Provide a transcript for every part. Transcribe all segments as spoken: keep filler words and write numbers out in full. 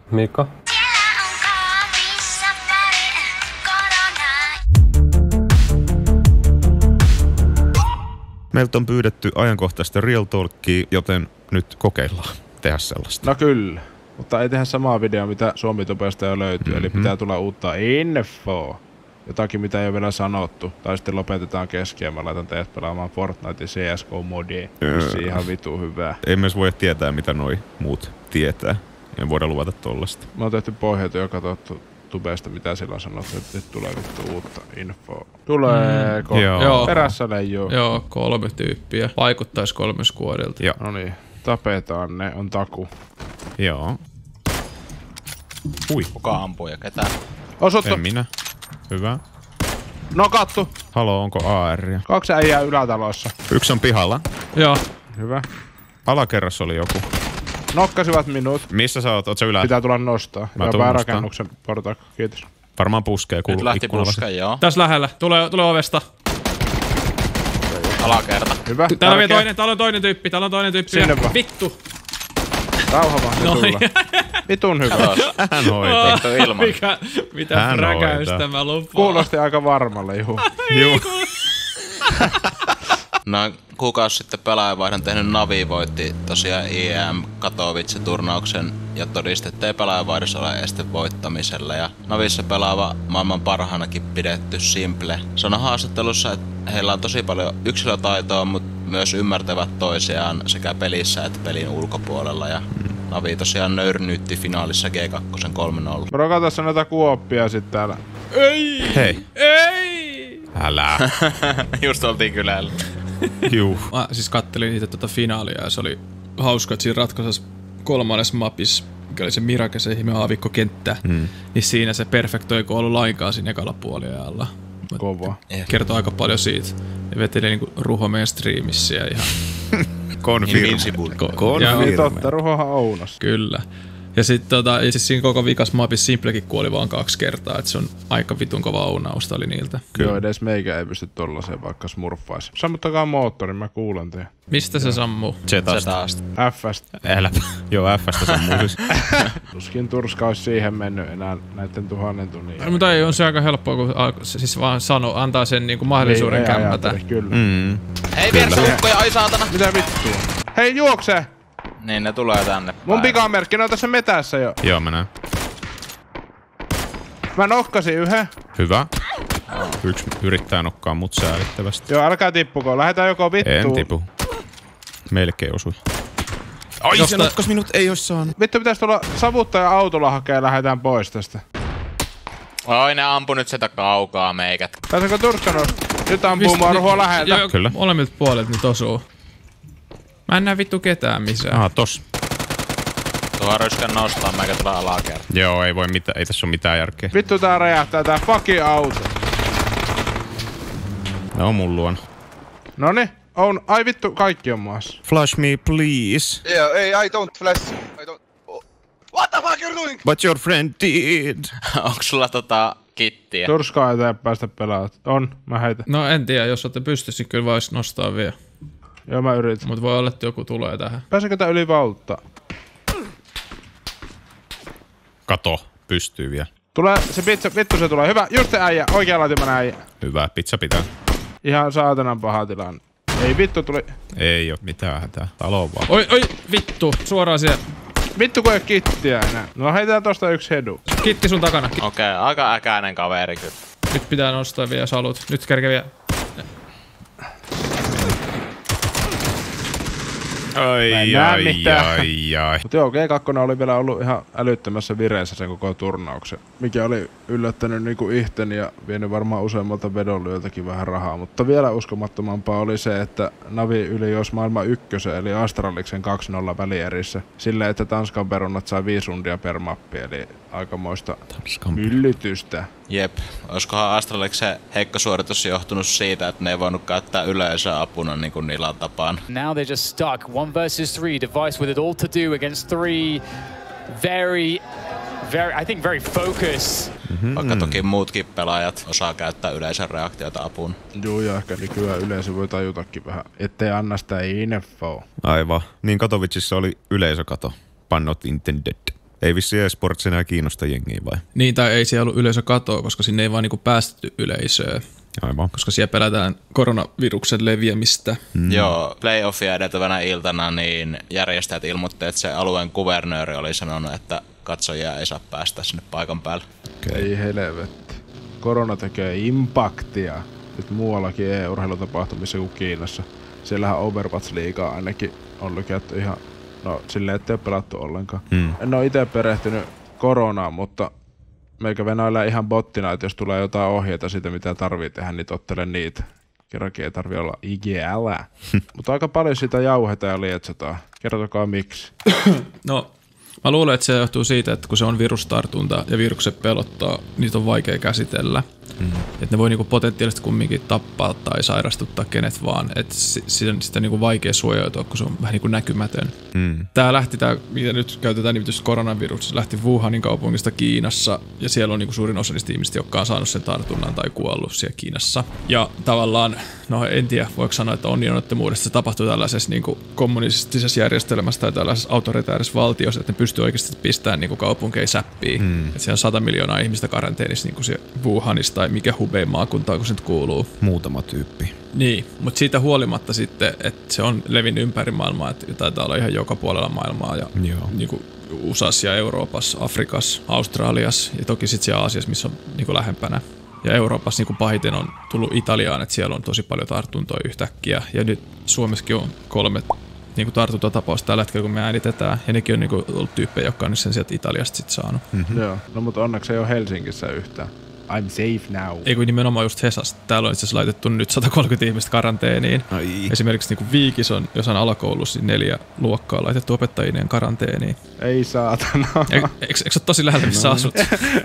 Mika? Meiltä on pyydetty ajankohtaista Real Talkia, joten nyt kokeillaan tehdä sellaista. No kyllä, mutta ei tehdä samaa videoa, mitä Suomi-tubesta jo löytyy. Mm-hmm. Eli pitää tulla uutta infoa. Jotakin, mitä ei ole vielä sanottu. Tai sitten lopetetaan kesken ja mä laitan teidät pelaamaan Fortnite C S G O-modia. Öö. Ihan vitu hyvää. Ei myös voi tietää, mitä noi muut tietää. Ei voida luvata tollasta. Mä oon tehty pohjat jo katsottu tubesta, mitä sillä on sanottu, että nyt tulee vittu uutta infoa. Tuleeko? Mm. Joo. Perässä leijuu. Joo, kolme tyyppiä. Vaikuttais kolme skuodilta. Joo. No niin, tapetaan ne, on taku. Joo. Ui. Kuka ampuu ja ketä? Osuttu. En minä. Hyvä. Nokattu. Halo, onko A R:ia? Kaksi äijää ylätalossa. Yksi on pihalla. Joo. Hyvä. Alakerrassa oli joku. Nokkasivat minut. Missä sä oot? Oot sä ylä? Pitää tulla nostaa. Mä ja tuun päärakennuksen portaikko. Kiitos. Varmaan puskee kuuluu. Nyt lähti puskeen, joo. Tässä lähellä. Tulee, tulee ovesta. Alakerta. Hyvä. Täällä on vielä toinen, täällä on toinen tyyppi, täällä on toinen tyyppi. Sinne vaan. Vittu. Rauha vaan, ne Noin. tulla. Vitun hyvä. Hän hoitaa. Vittu ilman. Mikä, mitä Hän fräkäystä hoitaa. mä lupaan. Kuulosti aika varmalle, juu. Juu. Noin kuukausi sitten pelaajavaihdon tehnyt Navi voitti tosiaan I E M Katowice-turnauksen ja todisti, ettei pelaajavaihdossa ole este voittamiselle. Ja Navissa pelaava maailman parhaanakin pidetty Simple sanoi haastattelussa, että heillä on tosi paljon yksilötaitoa, mutta myös ymmärtävät toisiaan sekä pelissä että pelin ulkopuolella. Ja Navi tosiaan nöyrnyytti finaalissa G kaksi kolme nolla. Bro, tässä noita kuoppia sit täällä. Ei! Hei. Ei! Älä. Just oltiin kylällä. Juu. Mä siis kattelin itse tota finaalia ja se oli hauska, että siinä ratkaisessa kolmannes mapis, mikä oli se Mirake, se ihme aavikkokenttä, mm. niin siinä se perfektoiko ollut lainkaan siinä ekalla puoliajalla. Kova. Kertoo aika paljon siitä. Ja veteli niinku Ruho meidän striimissä ja ihan... Confirm. Invincible. Confirm. Niin totta, Ruhohan ounas. Kyllä. Ja sit tota, ja siis siinä koko vikas mapissa Simplekin kuoli vaan kaksi kertaa, että se on aika vitun kova ounausta oli niiltä. Joo, edes meikä ei pysty tollaseen vaikka smurfais. Sammuttakaa moottorin, mä kuulen teidän. Mistä se sammuu? Zetasta. F:stä. Älä. Joo, F:stä sammuu siis. Tuskin Turska olisi siihen mennyt enää näitten tuhannen tunnin. No, mutta ei, on se aika helppoa, kun al- siis vaan sano, antaa sen niinku mahdollisuuden Niin, ei kämmätä. ajateli, Kyllä. Mm. Hei vieressä ukkoja, ai saatana! Mitä vittua? Hei, juokse! Niin ne tulee tänne päin. Mun pikamerkki, ne on tässä metässä jo. Joo, mä näen. Mä nokkasin yhden. Hyvä. Yksi yrittää nokkaa mut säälittävästi. Joo, älkää tippuko. Lähetään joko vittuun. En tipu. Melkein osui. Ai, Josta- se nokkas minut, ei ois saanut. Vittu pitäis tulla savuttaja autolla hakea ja lähetään pois tästä. Oi, ne ampu nyt sitä kaukaa meikät. Pääseekö Turska nostaa? Nyt ampuu Mistä- mua Ruhoa läheltä. Joo, Kyllä. molemmilta puolilta nyt osuu. Mä en näe vittu ketään missään. Ah, tos. Tuohon ryskän nostaa, meikä tulee alakerta. Joo, ei voi mitään, ei tässä oo mitään järkeä. Vittu tää räjähtää tää fucking auto. Ne on mun luona. Noni, on. Ai vittu, kaikki on maassa. Flash me, please. Yeah, hey, I don't flash. I don't. Oh. What the fuck you're doing? But your friend did. Onks sulla tota kittiä? Turskaa ei päästä pelaamaan. On, mä heitän. No en tiedä, jos olette pystyssä, kyllä vois nostaa vielä. Joo, mä yritän. Mut voi olla, että joku tulee tähän. Pääseekö tää yli valta? Kato, pystyy vielä. Tulee se pizza, vittu se tulee. Hyvä, just se äijä, oikea laitimman äijä. Hyvä, pizza pitää. Ihan saatanan paha tilanne. Ei vittu tuli. Ei oo mitään hätää. Talo on vaan. Oi, oi, vittu, suoraan siellä. Vittu kun ei oo kittiä enää. No heitetään tosta yksi hedu. Kitti sun takana. Ki- Okei, okay, aika äkäinen kaveri kyllä. Nyt pitää nostaa vielä salut. Nyt kerke vielä. Ai, Mä en näe ai, mitään. ai, ai. Mut joo, G kaksi oli vielä ollut ihan älyttömässä vireessä sen koko turnauksen. Mikä oli yllättänyt niinku ihteni ja vienyt varmaan useammalta vedonlyöltäkin vähän rahaa. Mutta vielä uskomattomampaa oli se, että Navi yli jos maailman ykkösen eli Astraliksen kaksi nolla välierissä. Silleen, että Tanskan perunat sai viisi rundia per mappi, eli aikamoista yllytystä. Jep. Olisikohan Astraleksen heikko suoritus johtunut siitä, että ne ei voinut käyttää yleisöä apuna niin kuin niillä on tapaan. Now they're just stuck. One versus three. Device with it all to do against three very, very, I think very focused. Mm-hmm. Vaikka toki muutkin pelaajat osaa käyttää yleisön reaktioita apuna. Joo, ja ehkä nykyään yleisö voi tajutakin vähän, ettei anna sitä infoa. Aivan. Niin Katowicessa oli yleisökato. Pun not intended. Ei vissi eSports enää kiinnosta jengiä vai? Niin, tai ei siellä ollut yleisökatoa, koska sinne ei vaan niinku päästetty yleisöä. Aivan. Koska siellä pelätään koronaviruksen leviämistä. Mm. Joo, playoffia edeltävänä iltana niin järjestäjät ilmoitti, että se alueen kuvernööri oli sanonut, että katsojia ei saa päästä sinne paikan päälle. Okay. Ei helvetti. Korona tekee impaktia nyt muuallakin e-urheilutapahtumissa kuin Kiinassa. Siellähän Overwatch-liigaa ainakin on lykätty ihan, no silleen ettei ole pelattu ollenkaan. Mm. En ole itse perehtynyt koronaan, mutta meikä venäillä ihan bottina, että jos tulee jotain ohjeita siitä, mitä tarvii tehdä, niin tottele niitä. Kerrankin ei tarvii olla I G L. Mutta aika paljon sitä jauhetaan ja lietsotaan. Kertokaa miksi. No, mä luulen, että se johtuu siitä, että kun se on virustartunta ja virukset pelottaa, niitä on vaikea käsitellä. Mm. Että ne voi niinku potentiaalisesti kumminkin tappaa tai sairastuttaa kenet vaan. Että sitä on sitä niinku vaikea suojautua, kun se on vähän niinku näkymätön. Mm. Tää lähti, tää, mitä nyt käytetään nimitystä koronavirus, se lähti Wuhanin kaupungista Kiinassa. Ja siellä on niinku suurin osa niistä ihmistä, jotka on saanut sen tartunnan tai kuollut siellä Kiinassa. Ja tavallaan, no en tiedä, voiko sanoa, että onnenottomuudesta se tapahtui tällaisessa niinku kommunistisessa järjestelmässä tai tällaisessa autoritäärisessä valtiossa, että ne pystyy oikeasti pistämään niinku kaupunkeja säppiin. Mm. Että siellä on sata miljoonaa ihmistä karanteenissa niinku siellä Wuhanissa tai mikä Hubein maakuntaa, kun se nyt kuuluu. Muutama tyyppi. Niin, mutta siitä huolimatta sitten, että se on levinnyt ympäri maailmaa, että taitaa olla ihan joka puolella maailmaa ja niin kuin U S A:ssa ja Euroopassa, Afrikassa, Australiassa ja toki sitten siellä Aasiassa, missä on niin kuin lähempänä. Ja Euroopassa niin kuin pahiten on tullut Italiaan, että siellä on tosi paljon tartuntoja yhtäkkiä ja nyt Suomessakin on kolme niin kuin tartuntatapausta tällä hetkellä, kun me äänitetään. Ja nekin on niin kuin ollut tyyppejä, jotka on sen sieltä Italiasta sitten saanut. Mm-hmm. Joo, no mutta onneksi ei ole Helsingissä yhtään. I'm safe now. Ei kun nimenomaan just Hesasta. Täällä on itse asiassa laitettu nyt sata kolmekymmentä ihmistä karanteeniin. Ai. Esimerkiksi niin Viikis on jossain alakoulussa niin neljä luokkaa laitettu opettajineen karanteeniin. Ei saatana. E- eikö, eikö ole tosi lähellä, missä no. asut?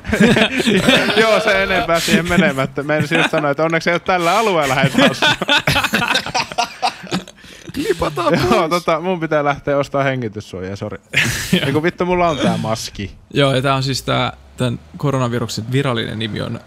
Joo, se enempää siihen menemättä. Meidän siis sanoa, että onneksi ei ole tällä alueella heitä asua. Lipataan Joo, tota, mun pitää lähteä ostaa hengityssuojaa, sori. Eiku vittu, mulla on tää maski. Joo, ja tää on siis tää, tän koronaviruksen virallinen nimi on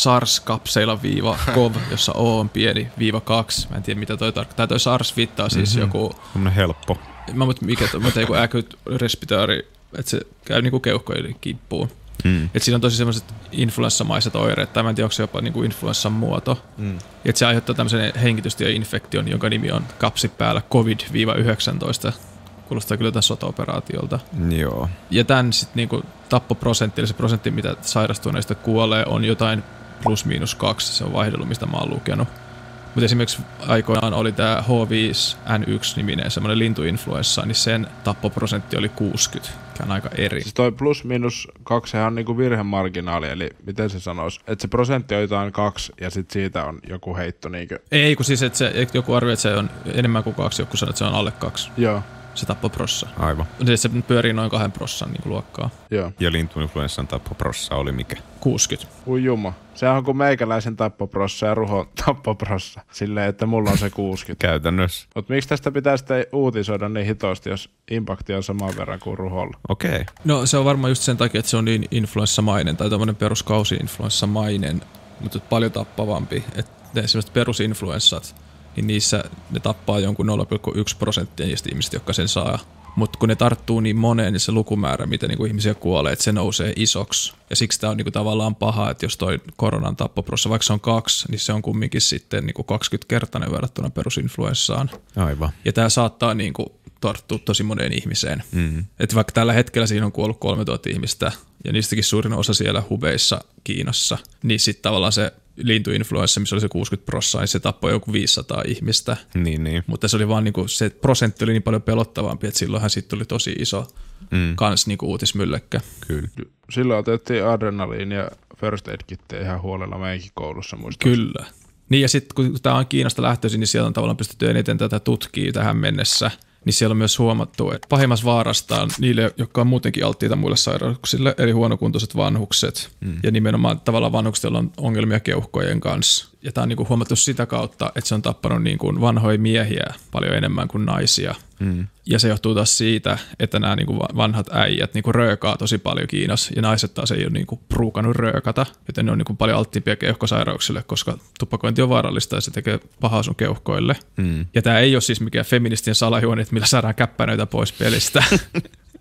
SARS-kapseila-kov, jossa O on pieni, viiva kaksi. Mä en tiedä, mitä toi tarkoittaa. Toi SARS viittaa siis mm-hmm. joku... Semmoinen helppo. Mä muut mikä toi, mutta joku acute respiratory, että se käy niinku keuhkojen kimppuun. Mm. Että siinä on tosi semmoiset influenssamaiset oireet, tai mä en tiedä, onko se jopa niinku influenssan muoto. Mm. Että se aiheuttaa tämmöisen hengitystieinfektion, jonka nimi on kapsi päällä covid yhdeksäntoista. Kuulostaa kyllä tämän sota-operaatiolta. Joo. Ja tämän sitten niinku tappoprosentti, eli se prosentti, mitä sairastuneista kuolee, on jotain plus miinus kaksi. Se on vaihdellut, mistä mä oon lukenut. Mutta esimerkiksi aikoinaan oli tämä H viisi N yksi-niminen semmoinen lintuinfluenssa, niin sen tappoprosentti oli kuusikymmentä, mikä on aika eri. Siis toi plus minus kaksi on niinku virhemarginaali, eli miten se sanoisi? Että se prosentti on jotain kaksi ja sit siitä on joku heitto niinkö? Ei, kun siis että se, joku arvioi, että se on enemmän kuin kaksi, joku sanoo, että se on alle kaksi. Joo. Se tappoprossa. Aivan. Siis se pyörii noin kahden prossan niin luokkaa. Joo. Ja lintuinfluenssan tappoprossa oli mikä? kuusikymmentä. Ui juma. Sehän on kuin meikäläisen tappoprossa ja Ruhon tappoprossa. Silleen, että mulla on se kuusikymmentä. Käytännössä. Mut miksi tästä pitää sitten uutisoida niin hitosti, jos impakti on saman verran kuin Ruholla? Okei. Okay. No se on varmaan just sen takia, että se on niin influenssamainen tai tämmöinen peruskausi-influenssamainen, mutta paljon tappavampi. Että esimerkiksi perusinfluenssat, niin niissä ne tappaa jonkun nolla pilkku yksi prosenttia niistä ihmisistä, jotka sen saa. Mutta kun ne tarttuu niin moneen, niin se lukumäärä, mitä niinku ihmisiä kuolee, että se nousee isoksi. Ja siksi tämä on niinku tavallaan paha, että jos toi koronan tappoprossa, vaikka se on kaksi, niin se on kumminkin sitten niinku kaksikymmenkertainen verrattuna perusinfluenssaan. Aivan. Ja tämä saattaa niinku tarttua tosi moneen ihmiseen. Mm-hmm. Että vaikka tällä hetkellä siinä on kuollut kolmetuhatta ihmistä, ja niistäkin suurin osa siellä Hubeissa Kiinassa, niin sitten tavallaan se lintuinfluenssa, missä oli se kuusikymmentä prosenttia, niin se tappoi joku viisisataa ihmistä. Niin, niin. Mutta se oli vaan niinku, se prosentti oli niin paljon pelottavampi, että silloinhan siitä tuli tosi iso mm. kans niinku uutismylläkkä. Kyllä. Silloin otettiin adrenaliin ja first aid kittiä ihan huolella meidänkin koulussa muistaa. Kyllä. Niin ja sitten kun tämä on Kiinasta lähtöisin, niin siellä on tavallaan pystytty eniten tätä tutkia tähän mennessä. Niin siellä on myös huomattu, että pahimmassa vaarastaan niille, jotka on muutenkin alttiita muille sairauksille, eli huonokuntoiset vanhukset. Mm. Ja nimenomaan tavallaan vanhukset, joilla on ongelmia keuhkojen kanssa. Ja tämä on niin kuin huomattu sitä kautta, että se on tappanut niin kuin vanhoja miehiä paljon enemmän kuin naisia. Mm. Ja se johtuu taas siitä, että nämä niin kuin vanhat äijät niin kuin röökaa tosi paljon Kiinassa, ja naiset taas ei ole niin kuin pruukannut röökata, joten ne on niin kuin paljon alttiimpia keuhkosairauksille, koska tupakointi on vaarallista ja se tekee pahaa sun keuhkoille. Mm. Ja tämä ei ole siis mikään feministien salajuoni, että millä saadaan käppänöitä pois pelistä.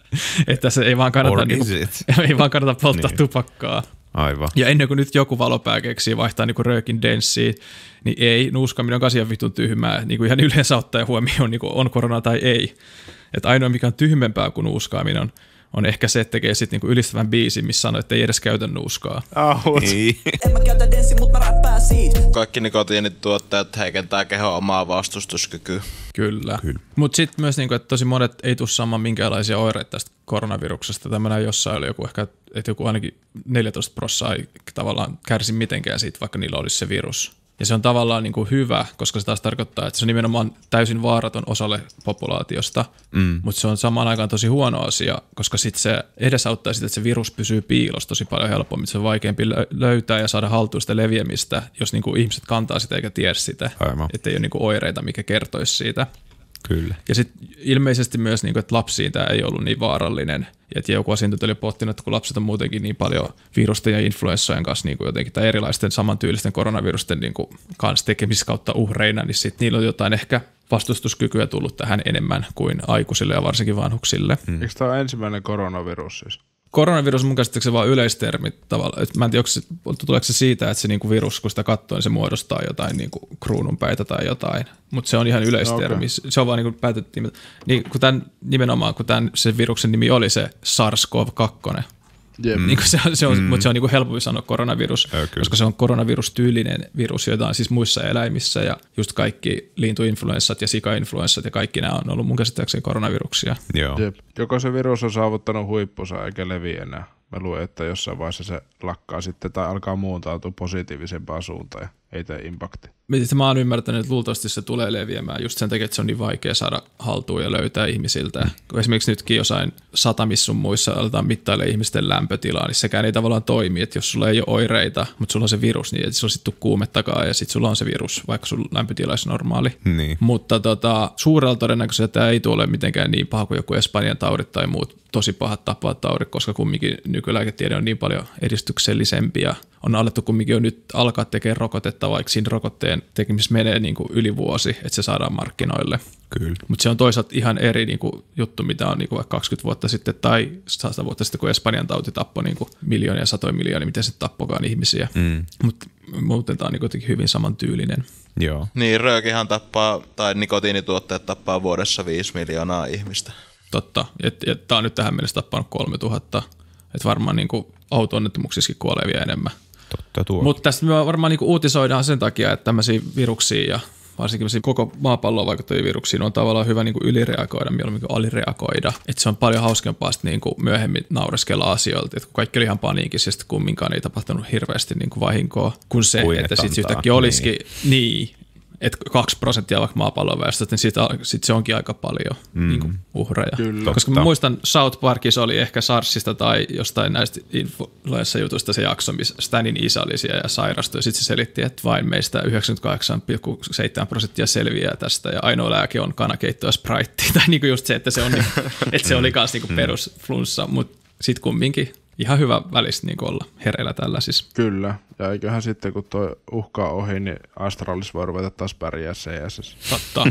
Että se ei vaan kannata, niinku, ei vaan kannata polttaa niin. tupakkaa. Aivan. Ja ennen kuin nyt joku valopää keksii vaihtaa niinku röökin denssiin, niin ei, nuuskaminen on kasian vitun tyhmää. Niinku ihan yleensä ottaen huomioon, niinku on korona tai ei. Että ainoa mikä on tyhmempää kuin nuuskaaminen on, on ehkä se, että tekee sitten niinku ylistävän biisin, missä sanoo, että ei edes käytä nuuskaa. Ahut. En mä käytä denssi, mut mä räppään siitä. Kaikki nikotiinituotteet heikentää kehon omaa vastustuskykyä. Kyllä. Kyllä. Mutta sitten myös, niinku, että tosi monet ei tule saamaan minkäänlaisia oireita tästä koronaviruksesta. Tämmöinen jossain oli joku ehkä, että joku ainakin neljätoista prosenttia ei tavallaan kärsi mitenkään siitä, vaikka niillä olisi se virus. Ja se on tavallaan niin kuin hyvä, koska se taas tarkoittaa, että se on nimenomaan täysin vaaraton osalle populaatiosta, mm. mutta se on samaan aikaan tosi huono asia, koska sitten se edesauttaa sitä, että se virus pysyy piilossa tosi paljon helpommin. Se on vaikeampi löytää ja saada haltuun sitä leviämistä, jos niin kuin ihmiset kantaa sitä eikä tiedä sitä, että ei ole niin kuin oireita, mikä kertoisi siitä. Kyllä. Ja sitten ilmeisesti myös, niin kuin, että lapsiin tämä ei ollut niin vaarallinen. Ja että joku asiantuntija oli pohtinut, että kun lapset on muutenkin niin paljon virusten ja influenssojen kanssa niin kuin jotenkin, tai erilaisten samantyylisten koronavirusten niin kuin, kanssa tekemisissä kautta uhreina, niin sitten niillä on jotain ehkä vastustuskykyä tullut tähän enemmän kuin aikuisille ja varsinkin vanhuksille. Hmm. Eikö tämä ole ensimmäinen koronavirus siis? Koronavirus on mun käsittääkseni vaan yleistermi tavallaan. Mä en tiedä, se, tuleeko se siitä, että se niinku virus, kun sitä katsoo, niin se muodostaa jotain niinku kruununpäitä tai jotain. Mutta se on ihan yleistermi. Okay. Se on vaan niinku päätettiin. Niin, kun tämän, nimenomaan, kun tämän, se viruksen nimi oli se SARS-CoV kaksi, yep. niin se, se on, mm. mutta se on niinku helpompi sanoa koronavirus, okay. koska se on koronavirustyylinen virus, jota on siis muissa eläimissä ja just kaikki lintuinfluenssat ja sikainfluenssat ja kaikki nämä on ollut mun käsittääkseni koronaviruksia. Joo. Jep. Joko se virus on saavuttanut huippunsa eikä leviä enää. Mä luulen, että jossain vaiheessa se lakkaa sitten tai alkaa muuntautua positiivisempaan suuntaan ja ei tee impakti. Mä oon ymmärtänyt, että luultavasti se tulee leviämään just sen takia, että se on niin vaikea saada haltuun ja löytää ihmisiltä. Mm. Esimerkiksi nytkin jossain satamissa sun muissa aletaan mittailla ihmisten lämpötilaa, niin sekään ei tavallaan toimi, että jos sulla ei ole oireita, mutta sulla on se virus, niin ei sulla sitten tule kuumettakaan ja sitten sulla on se virus, vaikka sun lämpötila olisi normaali. Niin. Mutta tota, suurella todennäköisesti tämä ei tule mitenkään niin paha kuin joku Espanjan taudit tai muut tosi pahat tappavat taudit, koska kumminkin nykylääketiede on niin paljon edistyksellisempi ja on alettu kumminkin jo nyt alkaa tekemään rokotetta, vaikka siinä rokotteen tekemisessä menee niin kuin yli vuosi, että se saadaan markkinoille. Kyllä. Mutta se on toisaalta ihan eri niin kuin juttu, mitä on niin kuin vaikka kaksikymmentä vuotta sitten tai sata vuotta sitten, kun Espanjan tauti tappoi niin kuin miljoonia ja satoja miljoonia, miten se tappokaan ihmisiä. Mm. Mutta muuten tämä on niin kuitenkin hyvin samantyylinen. Joo. Niin, röökihan tappaa, tai nikotiinituotteet tappaa vuodessa viisi miljoonaa ihmistä. Totta. Tämä on nyt tähän mennessä tappanut kolmetuhatta. Että varmaan niin kuin auto-onnettomuuksissakin kuolee vielä enemmän. Mutta tästä me varmaan niinku uutisoidaan sen takia, että tämmöisiä viruksia ja varsinkin koko maapalloon vaikuttavia viruksia on tavallaan hyvä niinku ylireagoida, mieluummin kuin alireagoida. Että se on paljon hauskempaa niinku myöhemmin naureskella asioilta, että kun kaikki oli ihan paniikissa ja sitten kumminkaan ei tapahtunut hirveästi niinku vahinkoa, kun se, kuin että sitten yhtäkkiä olisikin niin. Että kaksi prosenttia vaikka maapallon väestöstä, niin sitten sit se onkin aika paljon mm. niin kuin uhreja. Kyllä. Koska mä muistan, South Parkissa oli ehkä SARSista tai jostain näistä influenssajutuista se jakso, missä Stanin isä oli siellä ja sairastui. Sitten se selitti, että vain meistä yhdeksänkymmentäkahdeksan pilkku seitsemän prosenttia selviää tästä ja ainoa lääke on kanakeittoa Sprite. Tai niin kuin just se, että se, on, niin, että se oli myös niin kuin perusflunssa, mutta sitten kumminkin ihan hyvä välistä niin olla hereillä tällaisissa. Kyllä. Ja eiköhän sitten, kun tuo uhka on ohi, niin Astralis voi ruveta taas pärjää C S. Totta.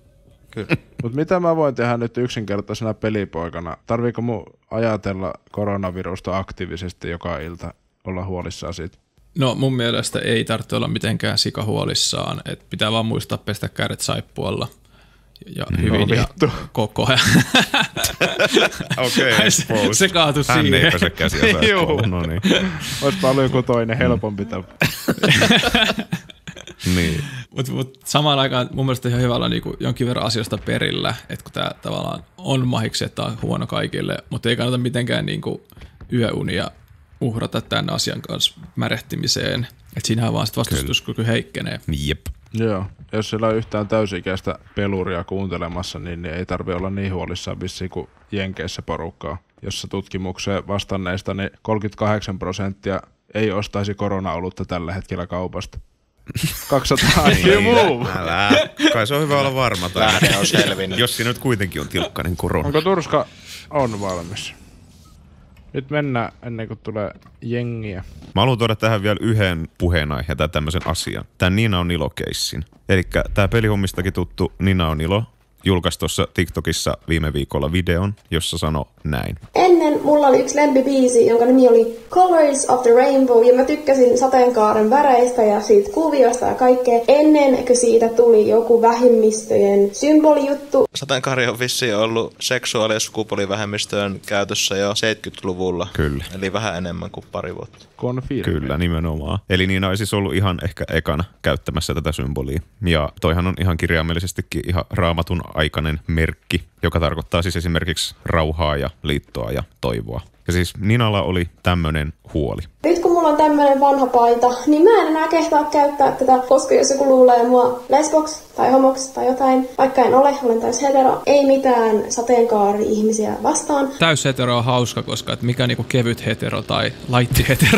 Mutta mitä mä voin tehdä nyt yksinkertaisena pelipoikana? Tarviiko mun ajatella koronavirusta aktiivisesti joka ilta, olla huolissaan siitä? No mun mielestä ei tarvitse olla mitenkään sikahuolissaan. Et pitää vaan muistaa pestä kädet saippualla. Ja hyvin no, ja koko ajan. Okei, okay, se, se kaatui siihen. Hän ei pese käsiä saippualla. No niin. Olisi paljon kuin toinen helpompi tapa. Niin. Mutta mut samaan aikaan mun mielestä ihan hyvä olla niinku jonkin verran asioista perillä, että kun tämä tavallaan on mahiksi, että on huono kaikille, mutta ei kannata mitenkään niinku yöunia uhrata tämän asian kanssa märehtimiseen. Että siinähän vaan sit vastustuskyky heikkenee. Jep. Joo, jos siellä on yhtään täysikäistä peluria kuuntelemassa, niin, niin ei tarvitse olla niin huolissaan vissiin kuin Jenkeissä porukkaa. Jossa tutkimukseen vastanneista niin kolmekymmentäkahdeksan prosenttia ei ostaisi korona-olutta tällä hetkellä kaupasta. kaksisataa muu. Älä. Kai se on hyvä olla varma. Lähde on selvinnyt. Jos siinä nyt kuitenkin on tilkkainen korona. Onko Turska on valmis? Nyt mennään ennen kuin tulee jengiä. Mä haluan tuoda tähän vielä yhden puheenaiheen tai tämmöisen asian. Tän Nina on Ilo-keissin. Elikkä tää pelihommistakin tuttu Nina on Ilo julkaisi tuossa TikTokissa viime viikolla videon, jossa sanoi näin. Ennen mulla oli yksi lempibiisi, jonka nimi oli Colors of the Rainbow, ja mä tykkäsin sateenkaaren väreistä ja siitä kuviosta ja kaikkea. Ennen kuin siitä tuli joku vähemmistöjen symbolijuttu. Sateenkaari on vissiin ollut seksuaali- ja sukupuolivähemmistöjen käytössä jo seitsemänkymmentäluvulla. Kyllä. Eli vähän enemmän kuin pari vuotta. Konfirmi. Kyllä, nimenomaan. Eli Niina olisi siis ollut ihan ehkä ekana käyttämässä tätä symbolia. Ja toihan on ihan kirjaimellisestikin ihan raamatun aikainen merkki, joka tarkoittaa siis esimerkiksi rauhaa ja liittoa ja toivoa. Ja siis Ninalla oli tämmönen huoli. Nyt kun mulla on tämmönen vanha paita, niin mä en enää kehtaa käyttää tätä, koska jos joku luulee mua lesboksi tai homoksi tai jotain, vaikka en ole, olen täys hetero, ei mitään sateenkaari-ihmisiä vastaan. Täys hetero on hauska, koska et mikä niinku kevyt hetero tai laitti hetero.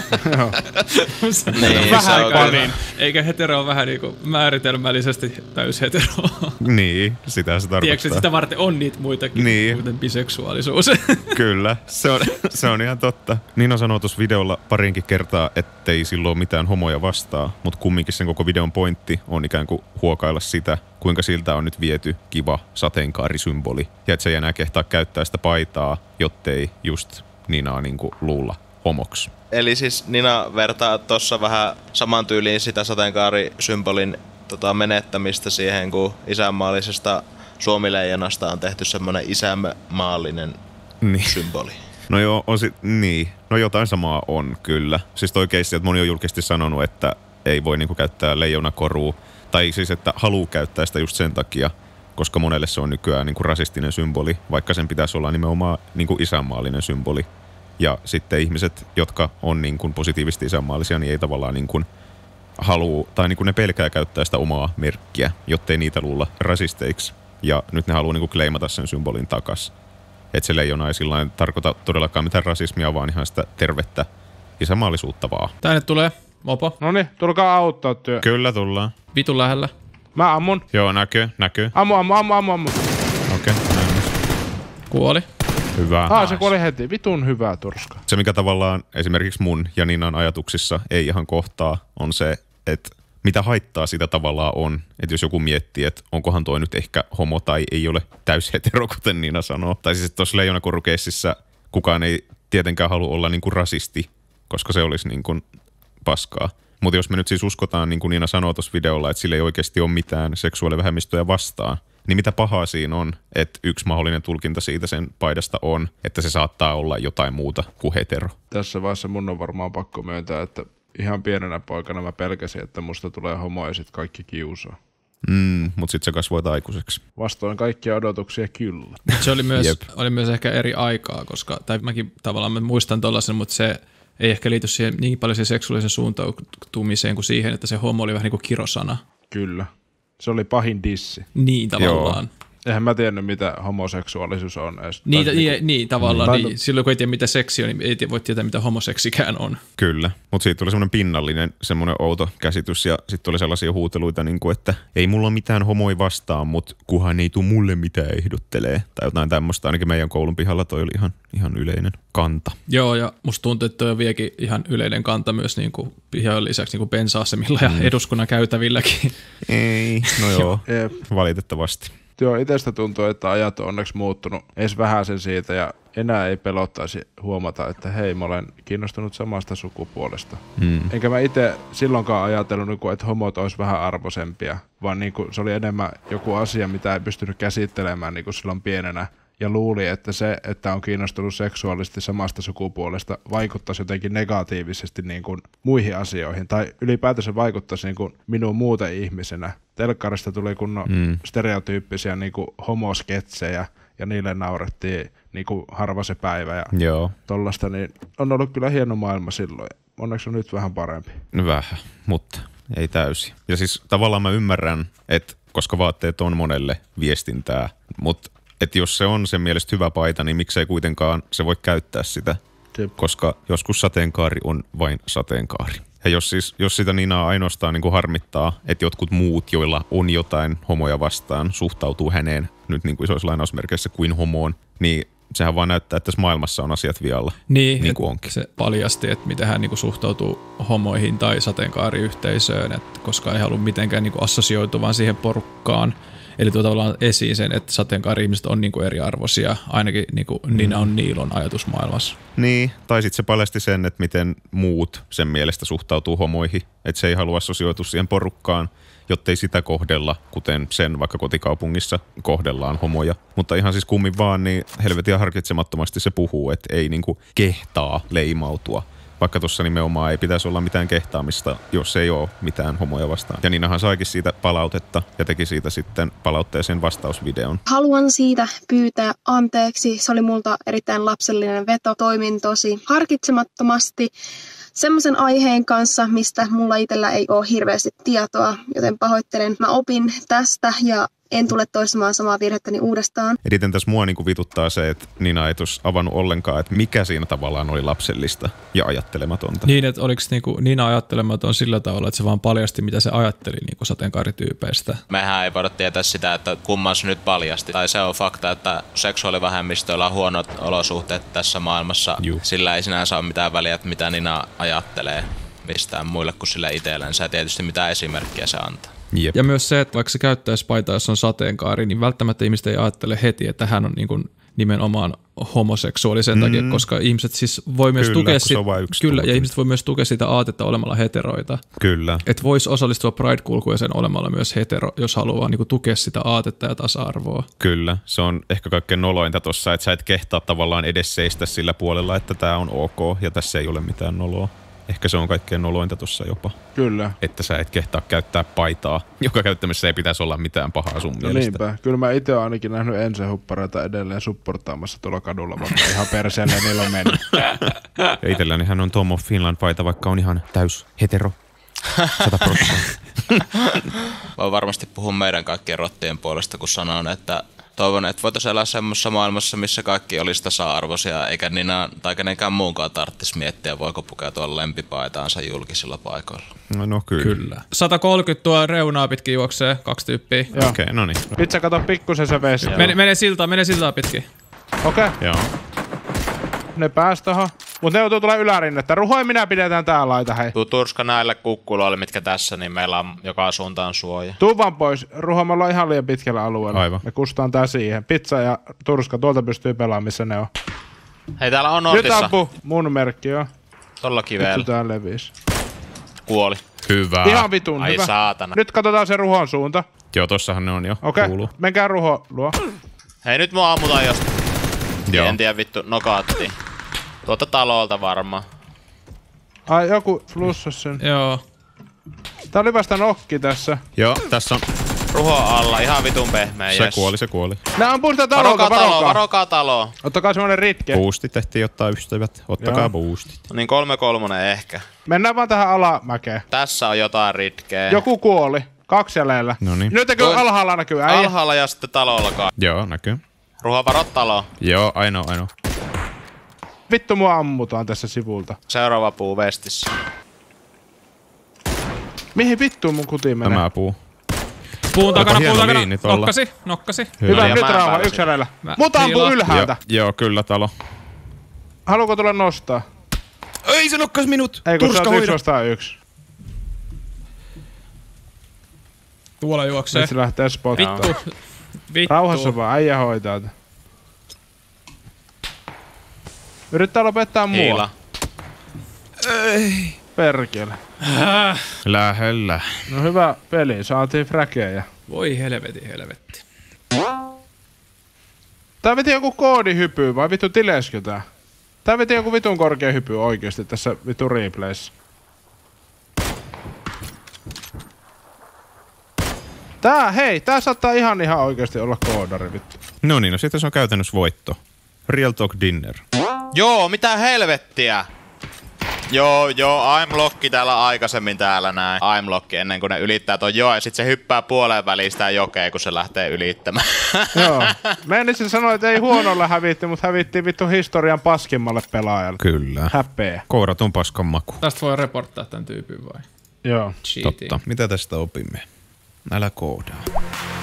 Niin, vähän se on niin. Eikä hetero on vähän niinku määritelmällisesti täys hetero. Niin, sitä se tarkoittaa. Tiedätkö, sitä varten on niitä muitakin, niin. kuten biseksuaalisuus. Kyllä, se on, se on ihan totta. Niina sanoo tuossa videolla parinkin kertaa, ettei silloin ole mitään homoja vastaa, mutta kumminkin sen koko videon pointti on ikään kuin huokailla sitä, kuinka siltä on nyt viety kiva sateenkaarisymboli. Ja että se ei enää kehtaa käyttää sitä paitaa, jottei just Niinaa niinku luulla homoksi. Eli siis Nina vertaa tuossa vähän saman tyyliin sitä sateenkaarisymbolin tota, menettämistä siihen, kun isänmaallisesta Suomi-leijonasta on tehty semmoinen isänmaallinen niin. symboli. No joo, on sit, niin. No jotain samaa on kyllä. Siis toi keissi, että moni on julkisesti sanonut, että ei voi niinku käyttää leijonakorua. Tai siis, että haluaa käyttää sitä just sen takia, koska monelle se on nykyään niinku rasistinen symboli, vaikka sen pitäisi olla nimenomaan niinku isänmaallinen symboli. Ja sitten ihmiset, jotka on niinku positiivisesti isänmaallisia, niin ei tavallaan niinku halua, tai niinku ne pelkää käyttää sitä omaa merkkiä, jottei niitä luulla rasisteiksi. Ja nyt ne haluaa niinku kleimata sen symbolin takas. Että se leijona ei sillain tarkoita todellakaan mitään rasismia, vaan ihan sitä tervettä isänmaallisuutta vaan. Tänne tulee mopo. Noniin, tulkaa auttaa työ. Kyllä tullaan. Vitun lähellä. Mä ammun. Joo, näkyy, näkyy. Ammu, ammu, ammu, ammu, ammu. Okei, okay, näin. Kuoli. Hyvä. Ah, se kuoli heti. Vitun hyvä turska. Se, mikä tavallaan esimerkiksi mun ja Niinan ajatuksissa ei ihan kohtaa, on se, että mitä haittaa sitä tavallaan on. Että jos joku miettii, että onkohan toi nyt ehkä homo tai ei ole täys hetero, kuten Niina sanoo. Tai siis, että tuossa leijonakorukeississä kukaan ei tietenkään halua olla niinku rasisti, koska se olisi niinku paskaa. Mutta jos me nyt siis uskotaan, niin kuin Niina sanoo tuossa videolla, että sillä ei oikeasti ole mitään seksuaalivähemmistöjä vastaan, niin mitä pahaa siinä on, että yksi mahdollinen tulkinta siitä sen paidasta on, että se saattaa olla jotain muuta kuin hetero. Tässä vaiheessa mun on varmaan pakko myöntää, että ihan pienenä poikana mä pelkäsin, että musta tulee homo ja sit kaikki kiusaa. Mm, mutta sitten se kasvoi aikuiseksi. Vastoin kaikkia odotuksia kyllä. Se oli myös, oli myös ehkä eri aikaa, koska, tai mäkin tavallaan mä muistan tollasen, mutta se ei ehkä liity siihen niin paljon siihen seksuaalisen suuntautumiseen kuin siihen, että se homo oli vähän niin kuin kirosana. Kyllä. Se oli pahin dissi. Niin tavallaan. Joo. Eihän mä tiennyt, mitä homoseksuaalisuus on edes. Niin, niin, niin, niin tavallaan. Niin. Niin. Silloin kun ei tiedä, mitä seksi on, niin ei voi tietää, mitä homoseksikään on. Kyllä, mutta siitä tuli semmoinen pinnallinen, semmoinen outo käsitys ja sitten tuli sellaisia huuteluita, niin kuin, että ei mulla ole mitään homoi vastaan, mutta kuhan ei tule mulle mitään ehdottelee. Tai jotain tämmöistä, ainakin meidän koulun pihalla toi oli ihan, ihan yleinen kanta. Joo, ja musta tuntuu, että toi on vieläkin ihan yleinen kanta myös niin kuin pihan lisäksi niin kuin bensa-asemilla ja mm. eduskunnan käytävilläkin. Ei, no joo, valitettavasti. Joo, itsestä tuntuu, että ajat on onneksi muuttunut edes vähän sen siitä ja enää ei pelottaisi huomata, että hei, mä olen kiinnostunut samasta sukupuolesta. Hmm. Enkä mä itse silloinkaan ajatellut, että homot olisi vähän arvoisempia, vaan niin kuin se oli enemmän joku asia, mitä ei pystynyt käsittelemään niin kuin silloin pienenä. Ja luuli, että se, että on kiinnostunut seksuaalisesti samasta sukupuolesta, vaikuttaisi jotenkin negatiivisesti niin kuin muihin asioihin. Tai ylipäätänsä vaikuttaisi niin kuin minuun muuten ihmisenä. Telkkarista tuli kunnon mm. stereotyyppisiä niin kuin homosketsejä, ja niille naurettiin niin kuin harva se päivä ja Joo. tollaista. Niin on ollut kyllä hieno maailma silloin. Onneksi on nyt vähän parempi. Vähän, mutta ei täysin. Ja siis tavallaan mä ymmärrän, että koska vaatteet on monelle viestintää, mutta että jos se on sen mielestä hyvä paita, niin miksei kuitenkaan se voi käyttää sitä, Jep. koska joskus sateenkaari on vain sateenkaari. Ja jos, siis, jos sitä Niinaa ainoastaan niin kuin harmittaa, että jotkut muut, joilla on jotain homoja vastaan, suhtautuu häneen nyt niin kuin isoissa lainausmerkeissä kuin homoon, niin sehän vaan näyttää, että tässä maailmassa on asiat vialla, niin, niin kuin onkin. Se paljasti, että miten hän niin kuin suhtautuu homoihin tai sateenkaariyhteisöön, että koska ei halua mitenkään niin kuin assosioituvan siihen porukkaan. Eli tuo tavallaan esiin sen, että sateenkaari-ihmiset on niinku eriarvoisia, ainakin niinku Nina on Niilon ajatusmaailmassa. Niin, tai sitten se paljasti sen, että miten muut sen mielestä suhtautuu homoihin. Että se ei halua assosioitua siihen porukkaan, jottei sitä kohdella, kuten sen vaikka kotikaupungissa kohdellaan homoja. Mutta ihan siis kummin vaan, niin helvetin harkitsemattomasti se puhuu, että ei niinku kehtaa leimautua. Vaikka tuossa nimenomaan ei pitäisi olla mitään kehtaamista, jos ei ole mitään homoja vastaan. Ja Ninahan saikin siitä palautetta ja teki siitä sitten palautteeseen vastausvideon. Haluan siitä pyytää anteeksi. Se oli multa erittäin lapsellinen veto. Toimin tosi harkitsemattomasti semmoisen aiheen kanssa, mistä mulla itsellä ei ole hirveästi tietoa, joten pahoittelen. Mä opin tästä ja en tule toistamaan samaa virhettäni uudestaan. Eniten tässä mua niin kuin vituttaa se, että Nina ei tuossa avannut ollenkaan, että mikä siinä tavallaan oli lapsellista ja ajattelematonta. Niin, että oliko niinku Nina ajattelematon sillä tavalla, että se vaan paljasti, mitä se ajatteli niinku sateenkaarityypeistä? Mehän ei voida tietää sitä, että kumman se nyt paljasti. Tai se on fakta, että seksuaalivähemmistöillä on huonot olosuhteet tässä maailmassa. Juh. Sillä ei sinänsä ole mitään väliä, että mitä Nina ajattelee mistään muille kuin sille itsellensä. Ja tietysti mitä esimerkkiä se antaa. Jep. Ja myös se, että vaikka se käyttäisi paitaa, jos on sateenkaari, niin välttämättä ihmiset ei ajattele heti, että hän on niin kuin nimenomaan homoseksuaali sen mm. takia, koska ihmiset siis voi myös kyllä, tukea sit, kyllä, tunti. ja ihmiset voi myös tukea sitä aatetta olemalla heteroita. Kyllä. Että voisi osallistua Pride-kulkueeseen olemalla myös hetero, jos haluaa niin kuin tukea sitä aatetta ja tasa-arvoa. Kyllä, se on ehkä kaikkein nolointa tossa, että sä et kehtaa tavallaan edes seistä sillä puolella, että tää on ok ja tässä ei ole mitään noloa. Ehkä se on kaikkein nolointa tuossa jopa. Kyllä. Että sä et kehtaa käyttää paitaa, joka käyttämisessä ei pitäisi olla mitään pahaa sun mielestä. Niinpä. Kyllä mä itse olen ainakin nähnyt ensihuppareita edelleen supportaamassa tuolla kadulla, vaikka ihan perseelle niillä on mennyt. Ja itselläni hän on Tom of Finland paita, vaikka on ihan täys hetero. sata prosenttia. Voin varmasti puhua meidän kaikkien rottien puolesta, kun sanon, että toivon, että voitaisiin elää semmoisessa maailmassa, missä kaikki olisi tasa-arvoisia, eikä Nina tai kenenkään muunkaan tarvitsisi miettiä, voiko pukeutua lempipaitaansa julkisilla paikoilla. No, no kyllä. kyllä. sata kolmekymmentä tuo reunaa pitkin juoksee, kaksi tyyppiä. Okei, okay, no niin. Pitää kato pikkusen se vesi. Mene, mene siltaa, mene siltaa pitkin. Okei. Okay. Joo. Ne pääs tohon. Mut ne joutuu tulee ylärinnettä. Ruhoi minä pidetään tää laita, hei. Tuu Turska näille kukkuloille, mitkä tässä, niin meillä on joka suuntaan suoja. Tuu vaan pois. Ruho, me ollaan ihan liian pitkällä alueella. Aivan. Me kustaan tää siihen. Pizza ja Turska, tuolta pystyy pelaamaan, missä ne on. Hei, täällä on Nortissa. Nyt ampu. Mun merkki, joo. Tolla kiveellä. Nyt tää levis. Kuoli. Hyvä. Ihan vitun Ai hyvä. saatana. Nyt katsotaan se Ruhon suunta. Joo, tossahan ne on jo. Okei, Kuuluu. menkää Ruho luo. Hei, nyt mua ammutaan jos... Joo. En tiedä vittu, nokaatti. Tuolta talolta varmaan. Ai, joku flussas sen. Joo. Tää oli vasta nokki tässä. Joo, tässä on. Ruho alla, ihan vitun pehmeä. Se yes. kuoli, se kuoli. Nää ampuu sitä talolta, Varokaa taloa, varokaa. varokaa taloa. Ottakaa semmonen ritke. Boostit tehtiin ottaa ystävät. Ottakaa Joo. boostit. No niin kolme kolmonen ehkä. Mennään vaan tähän alamäkeen. Tässä on jotain ritkeä. Joku kuoli. Kaksi jäljellä. Noniin. Nyt Toi- alhaalla näkyy äijä. Alhaalla ja sitten talolla kai. Joo, näkyy. Ruho, varot taloa. Joo, ainoa, ainoa. Vittu mua ammutaan tässä sivulta. Seuraava puu vestissä. Mihin vittuun mun kuti menee? Tämä puu. Puun takana, hieno puun takana. liini tolla. Nokkasi, nokkasi. Hyvä, Ja nyt mä rauha, pääsin. yksi jäljellä. Mä- Mut ampuu Hiilaa. ylhäältä. Joo, joo, kyllä talo. Haluuko tulla nostaa? Ei se nokkas minut! Ei kun sä Turska oot yksi hoida. vastaan yksi. Tuolla juoksee. Nyt se lähtee spottaan. Vittu. Vittu. Rauhassa vaan, äijä hoitaa. tätä. Yrittää lopettaa mua. Hiila. Perkele. Lähellä. No hyvä peli, saatiin fräkejä. Voi helveti, helvetti. Tää veti joku koodihypy vai vittu tileskö tää? Tää veti joku vitun korkea hypy oikeesti tässä vittu replayssä. Tää, hei, tää saattaa ihan ihan oikeesti olla koodari vittu. No niin, no sitten se on käytännössä voitto. Real Talk Dinner. Joo, mitä helvettiä? Joo, joo, I'm Lockki täällä aikaisemmin täällä näin. I'm Lockki ennen kuin ne ylittää ton joo, ja sit se hyppää puoleen väliin sitä jokea, kun se lähtee ylittämään. Joo. Menisin sanoa, että ei huonolla hävitti, mutta hävittiin vittu historian paskimmalle pelaajalle. Kyllä. Häpeä. Kouratun paskan maku. Tästä voi reporttaa tän tyypin vai? Joo. Cheating. Totta. Mitä tästä opimme? Älä koodaa.